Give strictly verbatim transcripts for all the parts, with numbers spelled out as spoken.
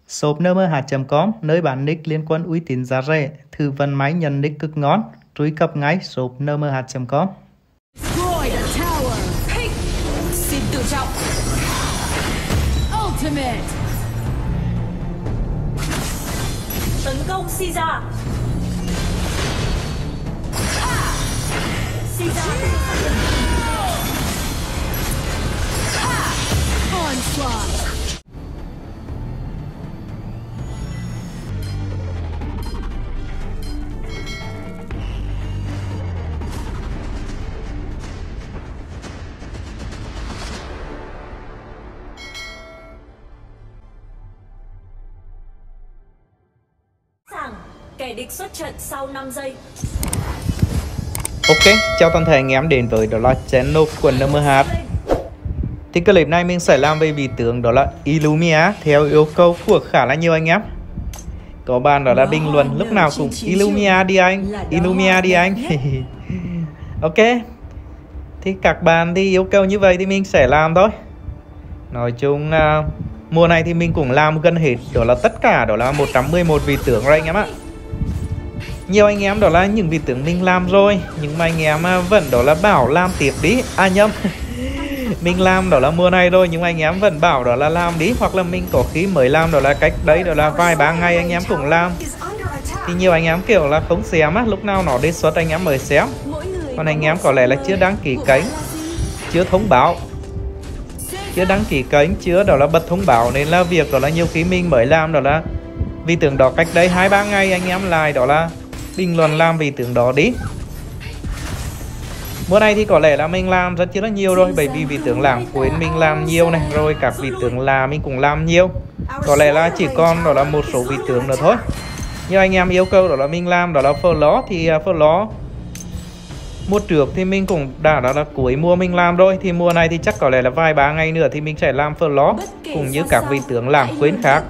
shop en em hát chấm com, nơi bán nick liên quan uy tín giá rẻ, tư vấn máy nhận nick cực ngon. Truy cập ngay shop en em hát chấm com. Xin tự trọng. Ultimate. Tấn công Caesar. Caesar. Onslaught. Kẻ địch xuất trận sau năm giây. Ok, chào toàn thể anh em đến với đó là channel của en em hát. Thì clip này mình sẽ làm về vị tướng đó là Illumia theo yêu cầu của khá là nhiều anh em. Có bạn đó là bình luận lúc nào cũng Illumia đi anh, Illumia đi anh. Ok, thì các bạn thì yêu cầu như vậy thì mình sẽ làm thôi. Nói chung uh, mùa này thì mình cũng làm gần hết đó là tất cả đó là một trăm mười một vị tướng rồi anh em ạ. Nhiều anh em đó là những vị tướng mình làm rồi, nhưng mà anh em vẫn đó là bảo làm tiếp đi. À nhầm, mình làm đó là mùa này rồi, nhưng mà anh em vẫn bảo đó là làm đi. Hoặc là mình có khi mới làm đó là cách đấy đó là vài ba ngày anh em cũng làm. Thì nhiều anh em kiểu là không xem á, lúc nào nó đề xuất anh em mới xem. Còn anh em có lẽ là chưa đăng ký kênh, chưa thông báo, chưa đăng ký kênh, chưa đó là bật thông báo, nên là việc đó là nhiều khi mình mới làm đó là vị tướng đó cách đây hai ba ngày anh em lại đó là bình luận làm vị tướng đó đi. Mùa này thì có lẽ là mình làm rất là nhiều rồi, bởi vì vị tướng lãng quên mình làm nhiều này, rồi các vị tướng là mình cũng làm nhiều. Có lẽ là chỉ còn đó là một số vị tướng nữa thôi. Như anh em yêu cầu đó là mình làm đó là Flo, thì Flo mùa trước thì mình cũng đã đó là cuối mùa mình làm rồi. Thì mùa này thì chắc có lẽ là vài ba ngày nữa thì mình sẽ làm Flo cũng như các vị tướng lãng quên khác.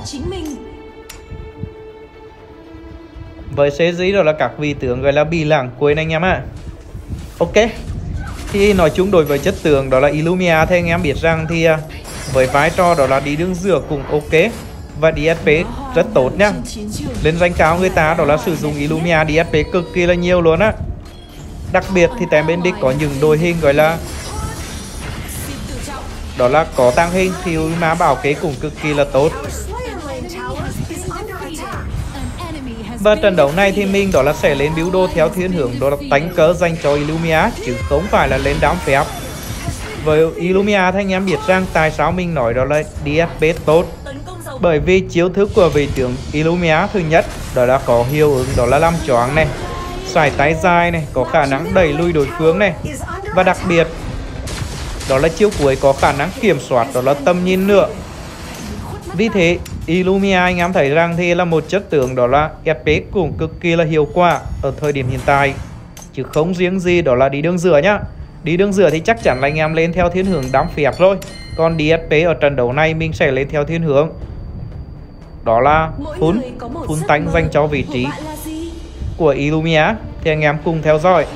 Với xê giê đó là các vị tướng gọi là bị lãng quên anh em ạ. Ok, thì nói chung đối với chất tướng đó là Illumia thì anh em biết rằng thì với vai trò đó là đi đường giữa cũng ok, và đê ét pê rất tốt nhá. Lên rank cao người ta đó là sử dụng Illumia đê ét pê cực kỳ là nhiều luôn á. Đặc biệt thì tại bên địch có những đội hình gọi là đó là có tăng hình thì Illumia bảo kế cũng cực kỳ là tốt. Và trận đấu này thì mình đó là sẽ lên build đồ theo thiên hướng đó là đánh cớ dành cho Illumia, chứ không phải là lên đám phép. Với Illumia thì anh em biết rằng tại sao mình nói đó là đê ét pê tốt. Bởi vì chiêu thức của vị tướng Illumia thứ nhất đó là có hiệu ứng đó là làm choáng này, xoài tay dài này, có khả năng đẩy lui đối phương này, và đặc biệt đó là chiêu cuối có khả năng kiểm soát đó là tầm nhìn nữa. Vì thế Illumia anh em thấy rằng thì là một chất tướng đó là ép pê cũng cực kỳ là hiệu quả ở thời điểm hiện tại, chứ không riêng gì đó là đi đường giữa nhá. Đi đường giữa thì chắc chắn là anh em lên theo thiên hướng đám phép rồi. Còn đê ét pê ở trận đấu này mình sẽ lên theo thiên hướng đó là phun phun tánh dành cho vị trí của Illumia. Thì anh em cùng theo dõi.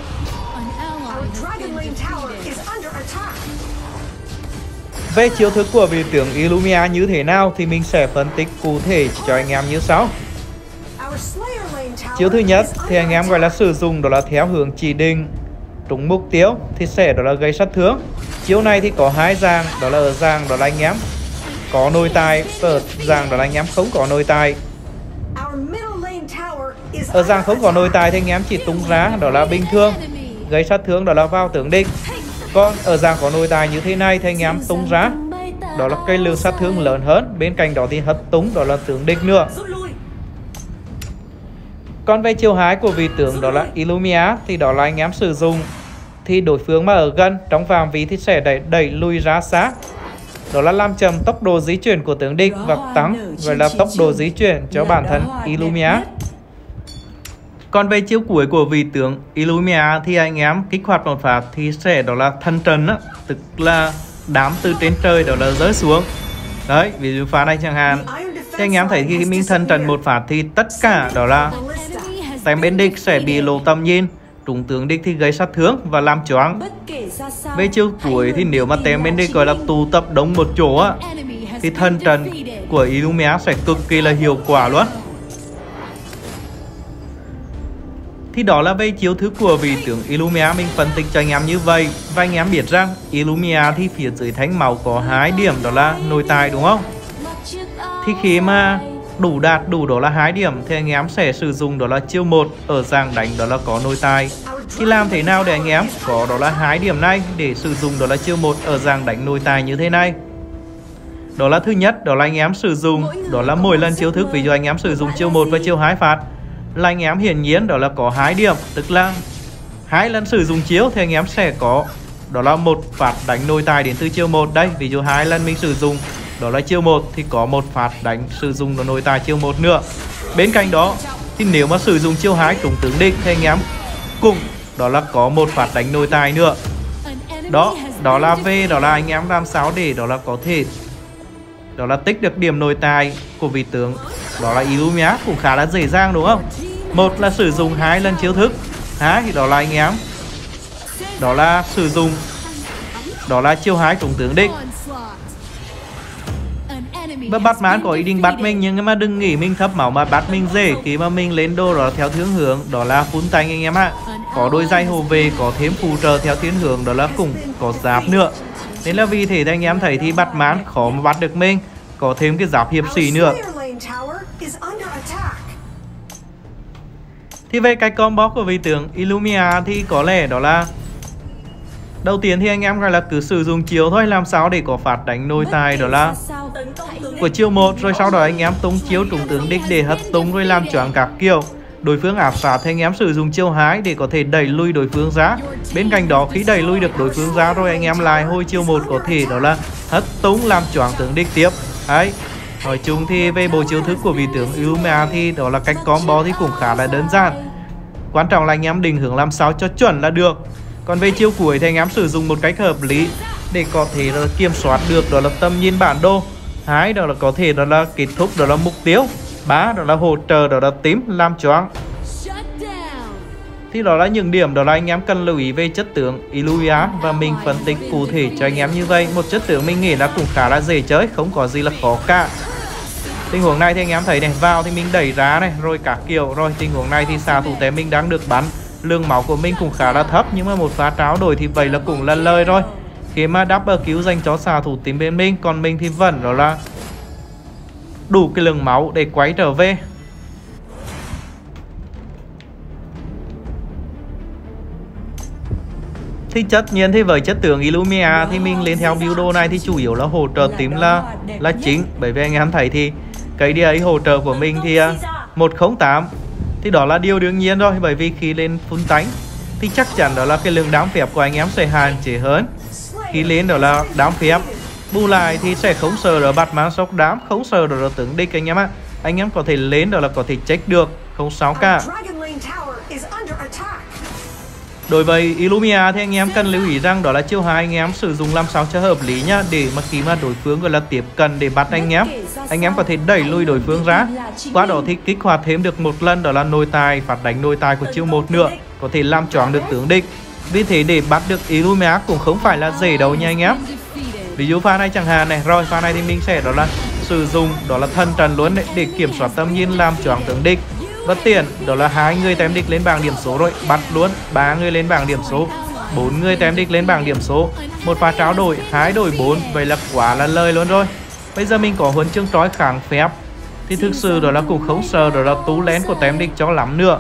Về chiêu thức của vị tướng Illumia như thế nào thì mình sẽ phân tích cụ thể cho anh em như sau. Chiêu thứ nhất thì anh em gọi là sử dụng đó là theo hướng chỉ định trúng mục tiêu thì sẽ đó là gây sát thương. Chiêu này thì có hai dạng, đó là ở dạng đó là anh em có nội tài, ở dạng đó là anh em không có nội tài. Ở dạng không có nội tài thì anh em chỉ tung ra đó là bình thường, gây sát thương đó là vào tướng địch. Còn ở dạng có nội tài như thế này thì anh em tung ra đó là cây lượng sát thương lớn hơn, bên cạnh đó thì hất tung đó là tướng địch nữa. Còn về chiêu hai của vị tướng đó là Illumia thì đó là anh em sử dụng thì đối phương mà ở gần trong phạm vi thì sẽ đẩy, đẩy lùi ra xa, đó là làm chậm tốc độ di chuyển của tướng địch và tăng gọi là tốc độ di chuyển cho bản thân Illumia. Còn về chiêu cuối của vị tướng Illumia thì anh em kích hoạt một phát thì sẽ đó là thân trần á, tức là đám từ trên trời đó là rơi xuống. Đấy, ví dụ pha này chẳng hạn, thì anh em thấy khi mình thân trần một phát thì tất cả đó là tên bên địch sẽ bị lộ tầm nhìn, trúng tướng địch thì gây sát thương và làm choáng. Về chiêu cuối thì nếu mà tên bên địch gọi là tụ tập đông một chỗ á, thì thân trần của Illumia sẽ cực kỳ là hiệu quả luôn. Thì đó là về chiêu thức của vị tướng Illumia mình phân tích cho anh em như vậy. Và anh em biết rằng Illumia thì phía dưới thánh máu có hai điểm đó là nội tài đúng không? Thì khi mà đủ đạt đủ đó là hai điểm thì anh em sẽ sử dụng đó là chiêu một ở dạng đánh đó là có nội tài. Thì làm thế nào để anh em có đó là hai điểm này để sử dụng đó là chiêu một ở dạng đánh nội tài như thế này? Đó là thứ nhất, đó là anh em sử dụng đó là mỗi lần chiêu thức, ví dụ anh em sử dụng chiêu một và chiêu hai phạt là anh em hiển nhiên đó là có hai điểm, tức là hai lần sử dụng chiếu thì anh em sẽ có đó là một phạt đánh nội tài đến từ chiêu một. Đây, ví dụ hai lần mình sử dụng đó là chiêu một thì có một phạt đánh sử dụng đó nội tài chiêu một nữa. Bên cạnh đó thì nếu mà sử dụng chiêu hai trúng tướng địch thì anh em cùng đó là có một phạt đánh nội tài nữa. Đó, đó là về đó là anh em làm sao để đó là có thể đó là tích được điểm nội tài của vị tướng đó là Illumia cũng khá là dễ dàng đúng không? Một là sử dụng hai lần chiêu thức, hai thì đó là anh em đó là sử dụng đó là chiêu hai trúng tướng địch. Và Batman có ý định bắt mình nhưng mà đừng nghĩ mình thấp máu mà bắt mình dễ. Khi mà mình lên đồ đó theo thiên hướng đó là full tank anh em ạ. Có đôi giày hộ về, có thêm phụ trợ theo thiên hướng đó là cũng có giáp nữa. Nên là vì thế anh em thấy thì Batman khó mà bắt được mình. Có thêm cái giáp hiệp sĩ nữa. Thì về cái combo của vị tướng Illumia thì có lẽ đó là đầu tiên thì anh em gọi là cứ sử dụng chiêu thôi, làm sao để có phạt đánh nội tài đó là của chiêu một, rồi sau đó anh em tung chiêu trúng tướng địch để hất tung rồi làm choáng các kiểu. Đối phương áp sát thì anh em sử dụng chiêu hai để có thể đẩy lui đối phương ra. Bên cạnh đó khi đẩy lui được đối phương ra rồi anh em lại hồi chiêu một có thể đó là hất tung làm choáng tướng địch tiếp. Đấy. Nói chung thì về bộ chiêu thức của vị tướng Illumia thì đó là cách combo thì cũng khá là đơn giản. Quan trọng là anh em định hướng làm sao cho chuẩn là được. Còn về chiêu cuối thì anh em sử dụng một cách hợp lý để có thể là kiểm soát được đó là tầm nhìn bản đồ. Hai đó là có thể đó là kết thúc đó là mục tiêu. Ba đó là hỗ trợ đó là tím làm choáng. Thì đó là những điểm đó là anh em cần lưu ý về chất tướng Illumia và mình phân tích cụ thể cho anh em như vậy. Một chất tướng mình nghĩ là cũng khá là dễ chơi, không có gì là khó cả. Tình huống này thì anh em thấy này, vào thì mình đẩy ra này rồi các kiểu, rồi tình huống này thì xạ thủ tém mình đang được bắn, lượng máu của mình cũng khá là thấp, nhưng mà một pha tráo đổi thì vậy là cũng là lời rồi. Khi mà double kill dành cho xạ thủ tím bên mình, còn mình thì vẫn đó là đủ cái lượng máu để quay trở về. Thì tất nhiên thì với chất tướng Illumia thì mình lên theo build đồ này thì chủ yếu là hỗ trợ tím là là chính. Bởi vì anh em thấy thì cái đĩa ấy hỗ trợ của mình thì uh, một không tám thì đó là điều đương nhiên rồi. Bởi vì khi lên full tank thì chắc chắn đó là cái lượng đám phép của anh em sẽ hạn chế hơn. Khi lên đó là đám phép bù lại thì sẽ không sợ đó Batman sốc đám, không sợ đó là tướng địch anh em ạ. Anh em có thể lên đó là có thể check được, không sao cả. Đối với Illumia thì anh em cần lưu ý rằng đó là chiêu hai anh em sử dụng làm sao cho hợp lý nhá, để mà khi mà đối phương gọi là tiếp cận để bắt anh em, anh em có thể đẩy lui đối phương ra. Qua đó thì kích hoạt thêm được một lần đó là nội tài, phạt đánh nội tài của chiêu một nữa, có thể làm choáng được tướng địch. Vì thế để bắt được Illumia cũng không phải là dễ đâu nha anh em. Ví dụ pha này chẳng hạn này, rồi pha này thì mình sẽ đó là sử dụng đó là thân trần luôn để, để kiểm soát tầm nhìn làm choáng tướng địch. Và tiền đó là hai người tém địch lên bảng điểm số rồi, bắt luôn ba người lên bảng điểm số, bốn người tém địch lên bảng điểm số, một pha tráo đổi, hai đổi bốn, vậy là quá là lời luôn rồi. Bây giờ mình có huân chương trói kháng phép thì thực sự đó là cũng không sợ đó là tú lén của tém địch cho lắm nữa.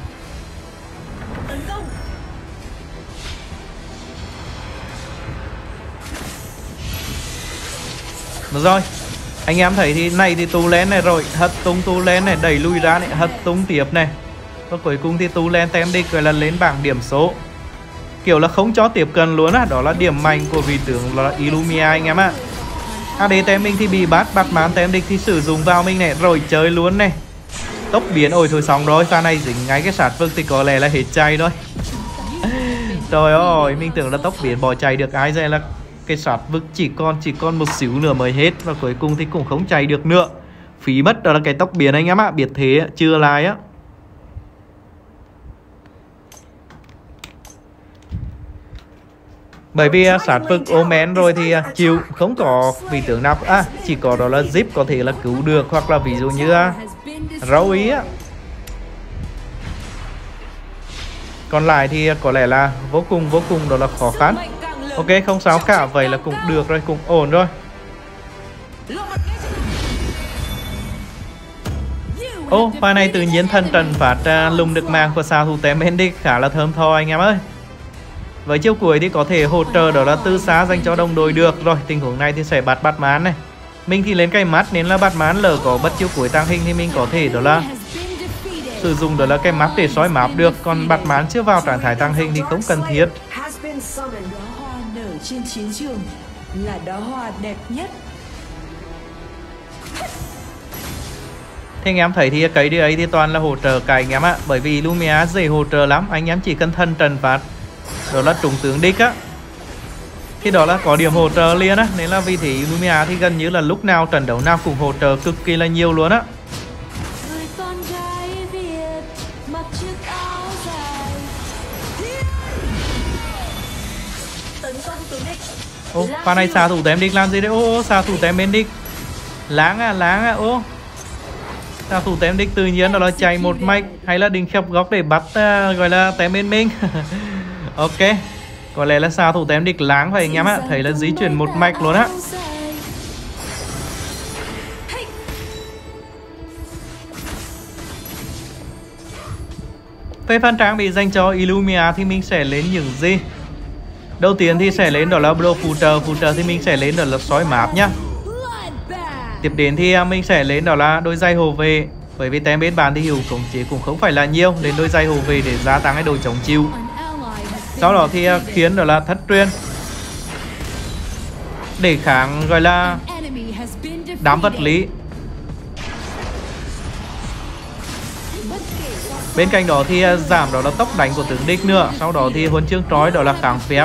Được rồi, anh em thấy thì này thì tú lên này rồi, hất tung tú lên này, đẩy lui ra này, hất tung tiếp này. Và cuối cùng thì tú lên tem địch gọi là lên bảng điểm số. Kiểu là không cho tiếp cận luôn á, đó là điểm mạnh của vị tướng là Illumia anh em ạ. a đê tem mình thì bị bắt, Batman tem địch thì sử dụng vào mình này, rồi chơi luôn này. Tốc biến, ôi thôi xong rồi, pha này dính ngay cái sát vực thì có lẽ là hết chạy thôi. Trời ơi, mình tưởng là tốc biến bỏ chạy được ai vậy, là cái sát vực chỉ còn chỉ còn một xíu nữa mới hết, và cuối cùng thì cũng không chạy được nữa. Phí mất đó là cái tốc biến anh em ạ, biệt thế chưa lại á. Bởi vì uh, sát vực Omen rồi thì uh, chịu không có vị tướng nào à, chỉ có đó là Zip có thể là cứu được, hoặc là ví dụ như uh, Râu Ý á. Còn lại thì uh, có lẽ là vô cùng vô cùng đó là khó khăn. Ok, không sao cả, vậy là cũng được rồi, cũng ổn rồi. Ô, oh, pha này tự nhiên thân trần phát uh, lùng được màng của xạ thủ tem Mendic khá là thơm tho anh em ơi. Với chiêu cuối thì có thể hỗ trợ đó là tư xá dành cho đồng đội được. Rồi tình huống này thì sẽ bắt Batman này. Mình thì lên cây mắt nên là Batman lỡ có bất chiêu cuối tăng hình thì mình có thể đó là sử dụng đó là cái map để soi map được. Còn Batman chưa vào trạng thái tăng hình thì không cần thiết. Đóa hoa nở trên chiến trường là đóa hoa đẹp nhất. Thế anh em thấy thì cái đi ấy thì toàn là hỗ trợ cái anh em ạ. Bởi vì Lumia dễ hỗ trợ lắm. Anh em chỉ cần thân trần phát đó là trùng tướng đích á, thì đó là có điểm hỗ trợ liền á. Nên là vì thế Lumia thì gần như là lúc nào trận đấu nào cũng hỗ trợ cực kỳ là nhiều luôn á. Ô, pha này xạ thủ tem đích làm gì đấy? Ô, xạ thủ tem bên đích láng à, láng à, ô xạ thủ tem đích tự nhiên đó là chạy một mạch hay là định khép góc để bắt uh, gọi là tem bên mình. Ok, có lẽ là xạ thủ tem đích láng phải anh em ạ. Thấy là di chuyển một mạch luôn á. Về phần trang bị dành cho Illumia thì mình sẽ lên những gì? Đầu tiên thì sẽ lên đó là Bro phụ trợ. Phụ trợ thì mình sẽ lên đó là soi map nhá. Tiếp đến thì mình sẽ lên đó là đôi giày hộ vệ. Bởi vì tem bên bàn thì hiệu khống chế cũng không phải là nhiều. Lên đôi giày hộ vệ để gia tăng cái độ chống chịu. Sau đó thì khiến đó là thất truyền để kháng gọi là đám vật lý. Bên cạnh đó thì giảm đó là tốc đánh của tướng đích nữa. Sau đó thì huân chương trói đó là kháng phép.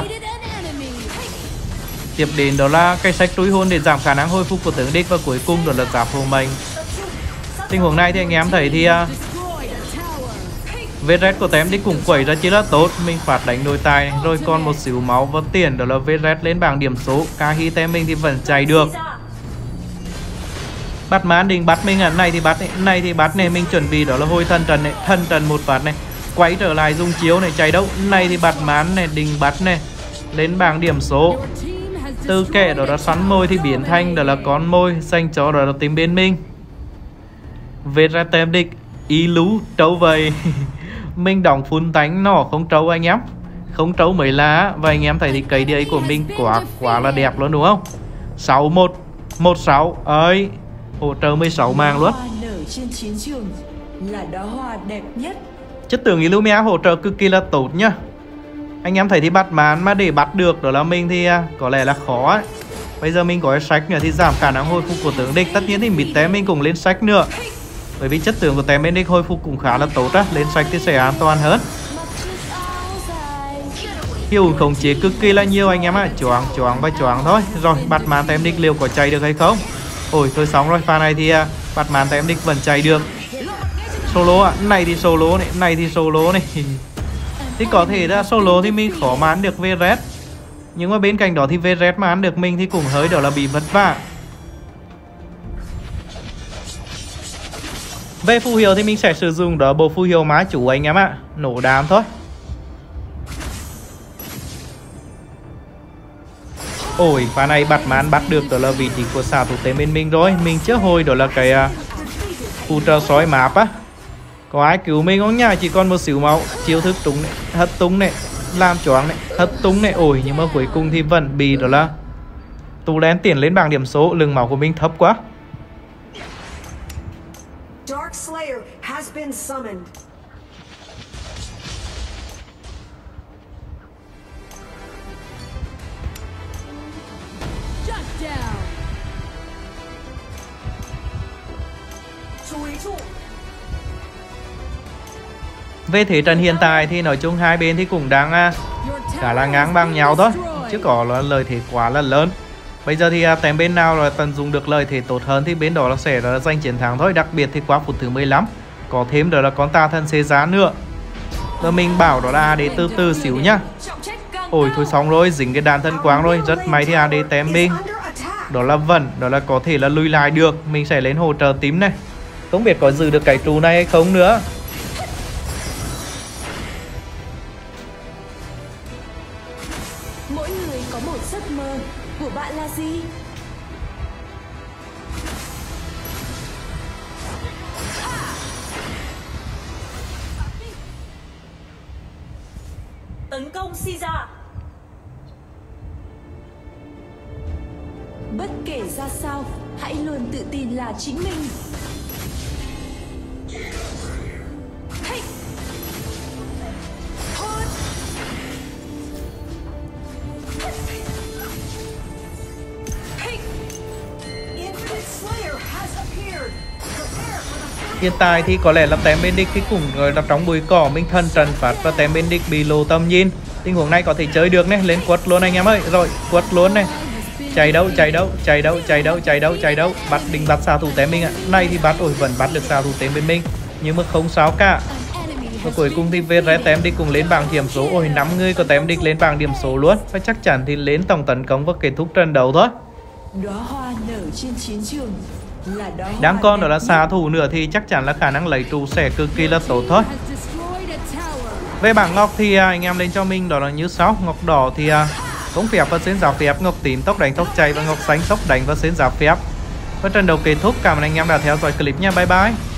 Tiếp đến đó là cây sách túi hôn để giảm khả năng hồi phục của tướng đích. Và cuối cùng đó là giáp hồ mệnh. Tình huống này thì anh em thấy thì uh, vê rét của tem đích cũng quẩy ra chỉ là tốt. Mình phát đánh đôi tài rồi còn một xíu máu và tiền đó là vê rét lên bảng điểm số. Cả khi tem mình thì vẫn chạy được. Batman định bắt mình à, này thì bắt này, này thì bắt này, mình chuẩn bị đó là hồi thân trần này, thân trần một phát này, quay trở lại dùng chiếu này, chạy đâu. Này thì Batman này, định bắt này, lên bảng điểm số. Từ kẻ đó là xoắn môi thì biến thành đó là con môi dành cho đó là team bên mình. Về ra tem địch ý lú trâu vậy. Mình đóng phun tánh nó không trâu anh em, không trâu mới lá. Và anh em thấy thì cây đi ấy của mình quá quá là đẹp luôn đúng không? Sáu một một sáu ấy, hỗ trợ mười sáu màng luôn. Chất tưởng Illumia hỗ trợ cực kỳ là tốt nhá. Anh em thấy thì Batman mà để bắt được đó là mình thì có lẽ là khó ấy. Bây giờ mình có cái sách nữa thì giảm khả năng hồi phục của tướng địch. Tất nhiên thì mid tem mình cũng lên sách nữa. Bởi vì chất tướng của tem bên địch hồi phục cũng khá là tốt á. Lên sách thì sẽ an toàn hơn. Hiệu khống chế cực kỳ là nhiều anh em ạ. À. Choáng choáng và choáng thôi. Rồi Batman tem địch liệu có chạy được hay không? Ôi thôi xong rồi, pha này thì uh, Batman tem địch vẫn chạy được. Solo ạ, à. Này thì solo này, này thì solo này. Thì có thể là solo thì mình khó mà ăn được vê rét. Nhưng mà bên cạnh đó thì vê rét mà ăn được mình thì cũng hơi đó là bị vất vả. Về phù hiệu thì mình sẽ sử dụng đó bộ phù hiệu má chủ anh em ạ. À. Nổ đám thôi. Ôi, pha này Batman bắt được đó là vị trí của xạ thủ tên bên mình rồi. Mình chưa hồi đó là cái uh, phù trợ sói map á. Có ai cứu mình không nhá? Chỉ còn một xíu máu. Chiêu thức trúng này, hất tung này, làm choáng này, hất tung này. Ôi, nhưng mà cuối cùng thì vẫn bị đó là tù đen tiền lên bảng điểm số. Lượng máu của mình thấp quá. Dark Slayer has been summoned. Về thế trận hiện tại thì nói chung hai bên thì cũng đang khá là ngang bằng nhau thôi, chứ có là lợi thế quá là lớn. Bây giờ thì tem bên nào là tận dụng được lợi thế tốt hơn thì bên đó là sẽ là giành chiến thắng thôi. Đặc biệt thì qua phút thứ mười lăm có thêm đó là con tà thần xê giá nữa. Rồi mình bảo đó là để từ từ xíu nhá. Ôi thôi xong rồi, dính cái đàn thân quáng rồi. Rất may thì a đê tém mình. Đó là vẫn, đó là có thể là lùi lại được. Mình sẽ lên hỗ trợ tím này. Không biết có giữ được cái trụ này hay không nữa. Mỗi người có một giấc mơ. Của bạn là gì? Tấn công Caesar. Bất kể ra sao, hãy luôn tự tin là chính mình. Hey! Hốt! Hey! Infinite Slayer has appeared. Prepare for the Hiện tại thì có lẽ là tém bên địch thì cũng gọi là trong bụi cỏ mình thân trần phát và tém bên địch bị lộ tầm nhìn. Tình huống này có thể chơi được này, lên quất luôn anh em ơi. Rồi, quất luôn này. Chạy đâu, chạy đâu, chạy đâu, chạy đâu, chạy đâu, chạy đâu. Bắt định bắt xạ thủ tém mình ạ. À. Này thì bắt ôi vẫn bắt được xạ thủ tém bên mình. Nhưng mà không sao cả. Và cuối cùng thì về rẽ tém địch cũng lên bảng điểm số. Ôi năm người có tém địch lên bảng điểm số luôn. Và chắc chắn thì lên tổng tấn công và kết thúc trận đấu thôi. Đóa hoa nở trên chiến trường là đóa hoa Đáng con đó đẹp là nhất. xạ thủ nữa thì chắc chắn là khả năng lấy trụ sẽ cực kỳ là tốt thôi. Về bảng ngọc thì anh em lên cho mình đó là như sau. Ngọc đỏ thì không phép và xến giáo phép, ngọc tím tốc đánh tốc chạy và ngọc xanh tốc đánh và xến giáo phép. Và trận đấu kết thúc, cảm ơn anh em đã theo dõi clip nha, bye bye.